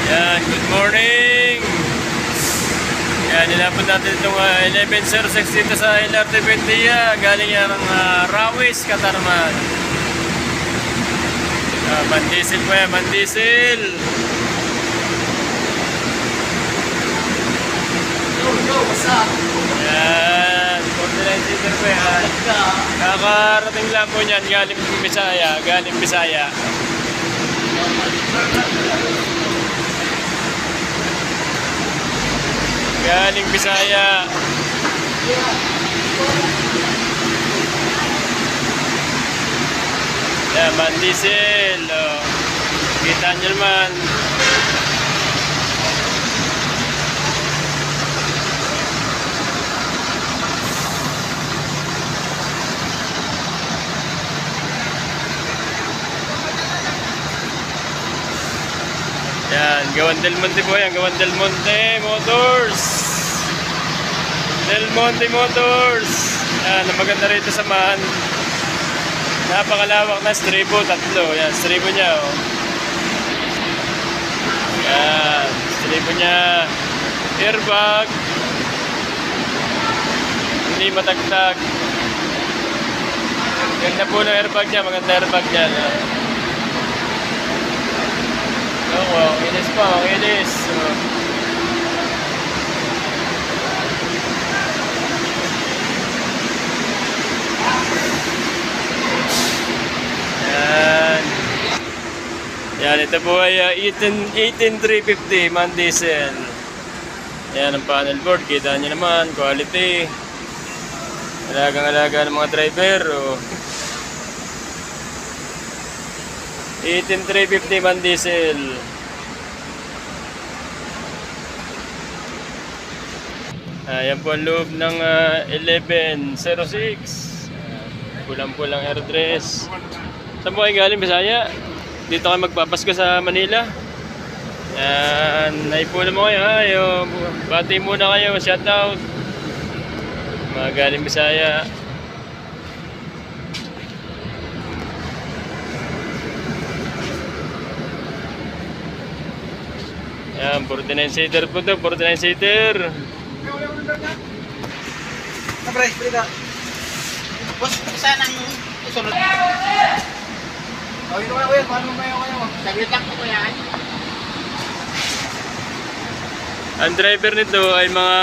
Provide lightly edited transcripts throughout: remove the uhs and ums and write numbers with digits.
Yan, good morning. Yan, inabot natin itong 1106 dito sa LRT Buendia. Galing yan ng Rawis, Katarman. Mandisil po yan, mandisil. Yo, what's up? Yan, 49 seater po yan. Kakarating lang po niyan, galing Bisaya, galing Bisaya. Galing Bisaya. Yan, mandisil. Oh. Kita nyo naman. Yan, Gawan Del Monte po yan. Gawan Del Monte Motors. Del Monte Motors. Yan, ang maganda rito sa man. Napakalawak na stribo, tatlo. Yan, stribo niya, oh. Yan, stribo niya. Airbag. Hindi matagtag. Ganda po ng airbag niya, maganda airbag niya. Oo, inis pa, inis. Yan. Yan, ito po ay 18350 man diesel. Yan ang panel board, kita nyo naman, quality. Alagang-alaga ng mga driver. 18350 man diesel. Ayan po ang loob ng 1106. Pulang-pulang airdress. Saan po kayo galing, Bisaya? Dito kayo magpapasko sa Manila. Yan, naipula mo kayo ha. Bati muna kayo, shoutout. Mga galing Bisaya. Yan, 49 seater po ito, 49 seater. Pre, prita. Boss, isa nang isunod. Oh, yun naman ako yan. Paano mo kayo? Saglit lang ko yan. Ang driver nito ay mga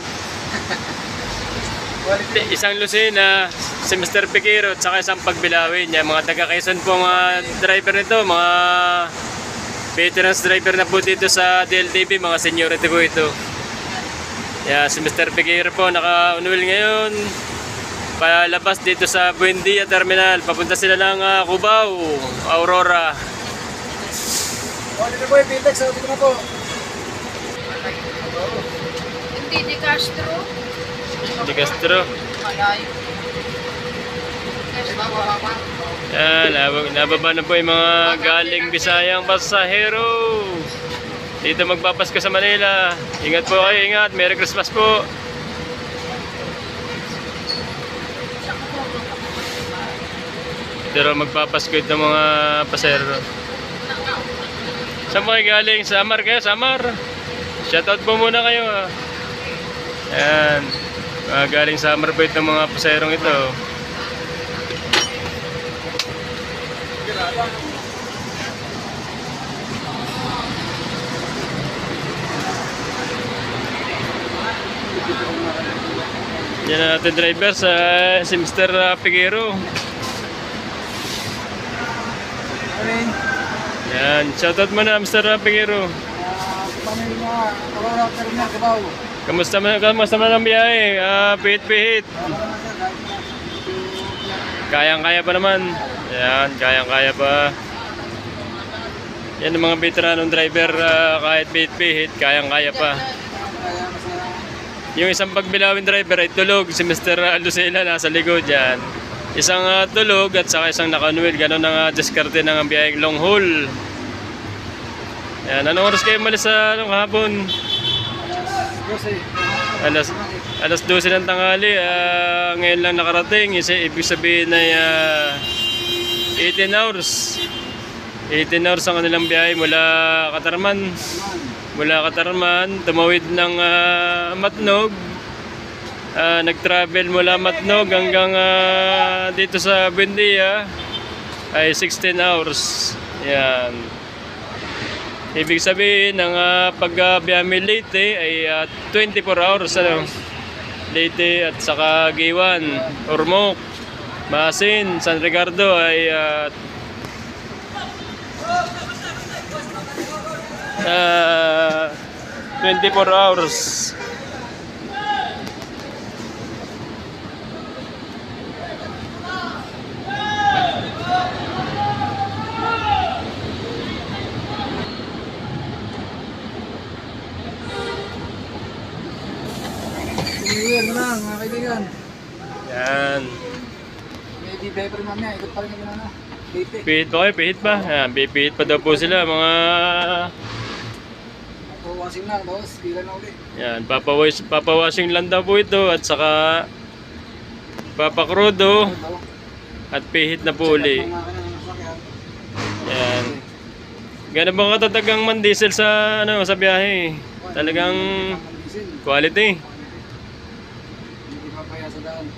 isang Lucena, si Mr. Piquero at saka isang Pagbilawin. Yan, mga taga Quezon po mga driver nito, mga veterans driver na po dito sa DLTV, mga seniority po ito. Yeah, si Mr. Piquero po naka-unwheel ngayon. Palabas dito sa Buendia Terminal. Papunta sila ng Cubao, Aurora. Oh, dito po yung Pitex. Dito na po. Hindi di Castro. Di Castro. Malayo. Yan, nababa na po yung mga galing Bisayang pasahero. Dito magpapasko sa Manila. Ingat po kayo, ingat. Merry Christmas po. Pero magpapasko itong mga pasahero. Saan po kayo galing? Samar kayo? Samar? Shoutout po muna kayo. Ayan. Galing Samar po itong mga pasaherong ito. Yan ang ating driver sa si Mr. Piquero. Yan, shoutout mo na Mr. Piquero. Pamilya, Aurora, Terminal, Cubao. Kamusta man ang biyahe? Pihit-pihit. Kayang-kaya pa naman. Yan, kayang-kaya pa. Yan ang mga veteranong driver, kahit pihit-pihit, kayang-kaya pa. Yung isang Pagbilawin driver ay tulog, si Mr. Lucena nasa likod yan. Isang tulog at saka isang naka-unwheel, ganun ang diskarte ng biyaheng long haul. Yan, anong oras kayo malis sa hapon? Alas 12 ng tanghali, ngayon lang nakarating, ibig sabihin ay 18 hours. 18 hours ang kanilang biyahe mula Katarman. Mula Katarman, tumawid ng Matnog. Nag-travel mula Matnog hanggang dito sa Buendia ay 16 hours. Yan. Ibig sabihin ng pag-biyahe Leyte ay 24 hours. Ano? Leyte at saka Giwan, Ormoc, Masin, San Ricardo ay 24 hours. New Year na lang, mga kaibigan. Yan. May di-driver mamaya, ikot pa rin kami na. Date. Pihit pa kayo, pihit pa. Yan, pihit pa daw po sila mga... Pawasing na, tapos bila na ulit. Yan, papawashing lang daw po ito at saka papakrudo at pihit na po uli. Yan. Gano'n ba katatag ang mandiesel sa sa biyahe? Talagang quality. Hindi papaya sa daan.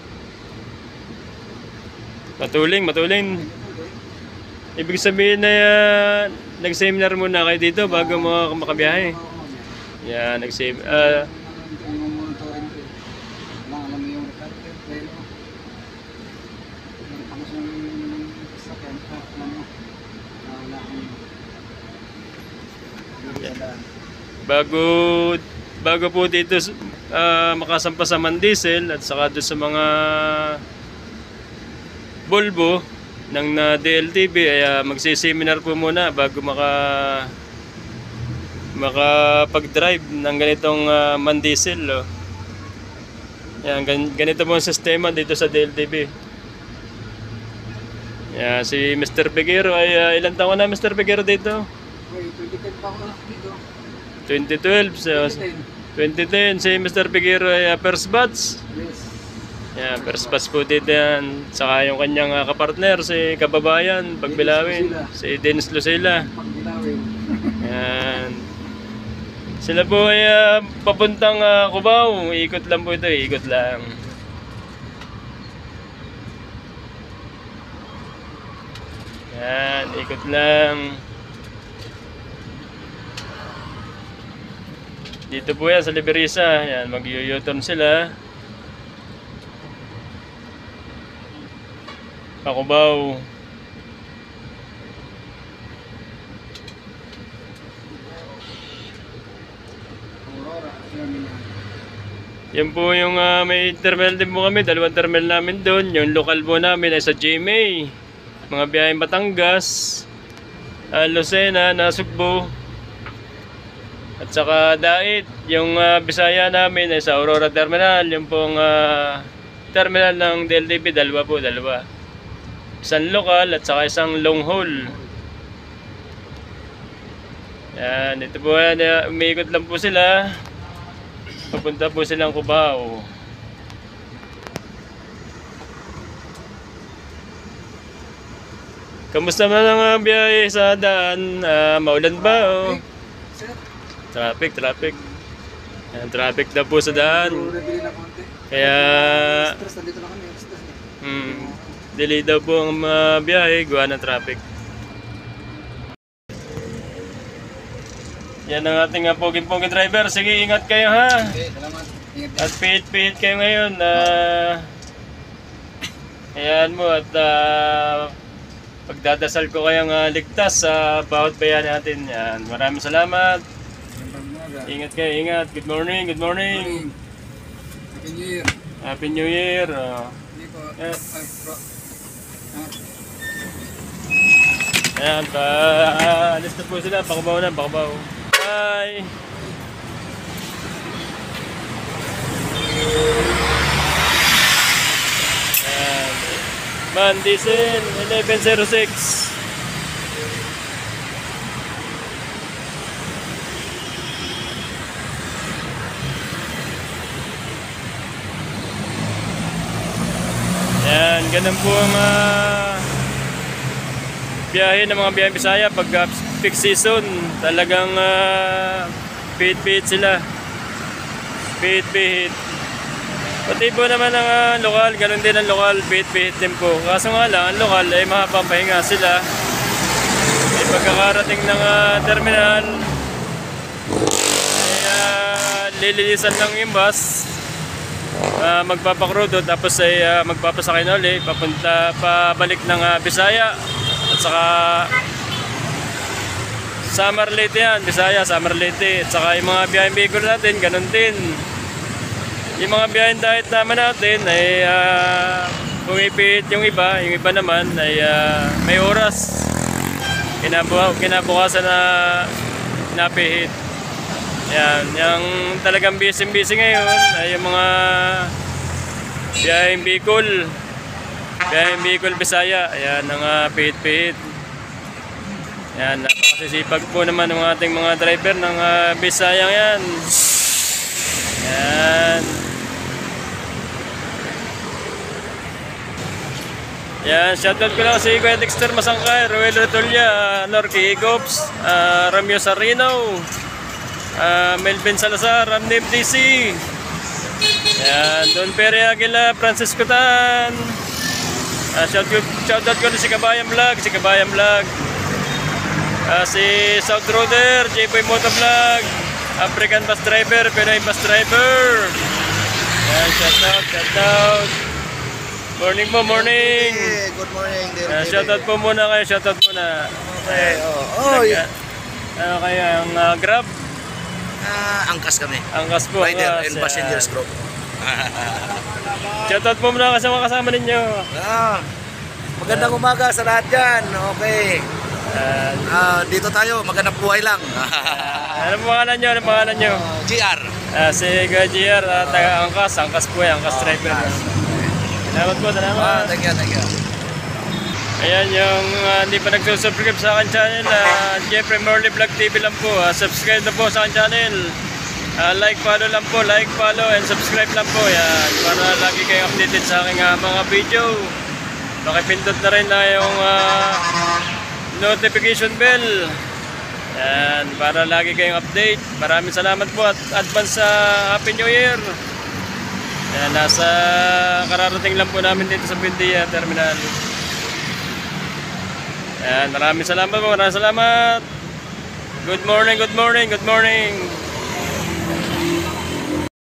Matuling. Ibig sabihin na nag-seminar muna kayo dito bago mo makabiyahe. Yan, nag-seminar. Monitoring ko. Alam mo yung reflective, pero tapos yung sakyan, alam mo, wala akong sa daan. Bago po dito makasampa sa Mandiesel at saka doon sa mga Volvo ng DLTV ay magsiseminar po muna bago makapag-drive ng ganitong Mandiesel. Oh. Yan, ganito po ang sistema dito sa DLTV. Yan, si Mr. Peguero ay ilang taon na Mr. Peguero dito? Uy, 2010 pa ako dito. 2012. So, 2010 si Mr. Peguero ay first batch. Yes. Yan, first batch po dito yan. Saka yung kanyang kapartner, si Kababayan, Pagbilawin, si Dennis Lucila. Pagbilawin. Yan. Sila po ay papuntang Cubao. Ikot lang po ito, ikot lang. Yan, ikot lang. Dito po yan sa Liberisa. Yan, mag-u-turn sila. Cubao. Aurora, namin yan. Yan po yung may terminal din po kami. Dalawang terminal namin doon. Yung local po namin ay sa GMA. Mga biyaheng Batangas, Lucena, Nasugbo. At saka Dait. Yung Bisaya namin ay sa Aurora Terminal. Yung pong terminal ng DLTV, dalawa. Isang local at saka isang long haul. Yan, ito po yan. Umiikot lang po sila. Papunta po silang Cubao. Kamusta man ang biyahe sa daan? Maulan ba? O? Sir, Traffic. Yan, traffic na po sa daan. rebili na konti. Kaya Stress, nandito na kami. Stress na. delay daw po ang biyahe, gawa ng traffic. Yan ang ating pogi-pogi driver. Sige, ingat kayo ha. Okay, salamat. Ingat. At pihit-pihit kayo ngayon. Ayan mo at pagdadasal ko kayong ligtas sa bawat bayan natin. Yan. Maraming salamat. Ingat kayo, ingat. Good morning. Happy New Year. Happy New Year. Hindi ko. Yes. Ay, bro. Ayan, alis na po sila. Pakubaw na, pakubaw. Bye! Ayan. Mandiesel 1106. Yan, ganun po ang biyahe ng mga biyahe Bisaya pag peak season, talagang pihit-pihit sila. Pihit-pihit. Pati po naman ang lokal, ganun din ang lokal, pihit-pihit din po. Kaso nga lang, ang lokal ay mahabang pahinga sila. Ay pagkakarating ng terminal, ay lililisan lang yung bus. Magpapakrudo tapos ay magpapasakay na ulit pabalik ng Bisaya at saka Samar Leyte yan, Bisaya, Samar Leyte at saka yung mga biyaheng Bicol natin, ganun din. Yung mga biyaheng diet naman natin ay pumipit yung iba naman ay may oras kinabukasan na napihit. Yan, yung talagang busy ngayon ay yung mga biyaheng Bicol, Bisaya. Ayan, ang pihit-pihit. Yan, napakasisipag po naman ng ating mga driver ng Bisaya yan. Yan. Yan, shoutout ko lang si Kuya Dexter Masangkay, Roel Rotulia, Norky Egops, Ramyo Sarino, Melvin Salazar, Ramnib DC. Yan, Don Pere Aguila, Francisco Tan. Shoutout ko si Kabayan Vlog, si South Roader, J-Boy Moto Vlog, African Bus Driver, Pinoy Bus Driver. Yan, shoutout. Morning po, morning. Hey, good morning, dear. Shoutout po muna kayo, Okay, oh. Ano kaya ang Grab? Angkas kami. Angkas po. Rider angkas, and passengers group. Shoutout po muna sa mga kasama ninyo. Magandang umaga sa lahat dyan. Okay. Dito tayo, magandang buhay lang. Ano pangalan nyo? GR. Si GR, taga-angkas po yan, angkas driver. Salamat po, salamat. Thank you. Ayan, yung hindi pa nagsusubscribe sa akin channel, Jeffrey Morley Vlog TV lang po. Subscribe na po sa akin channel. Like, follow, and subscribe lang po. Yan, para lagi kayong updated sa aking mga video. Pakipindot na rin na yung notification bell. Yan, para lagi kayong update. Maraming salamat po at advance sa Happy New Year. Yan, nasa kararating lang po namin dito sa Buendia Terminal. Yan, maraming salamat po, Good morning.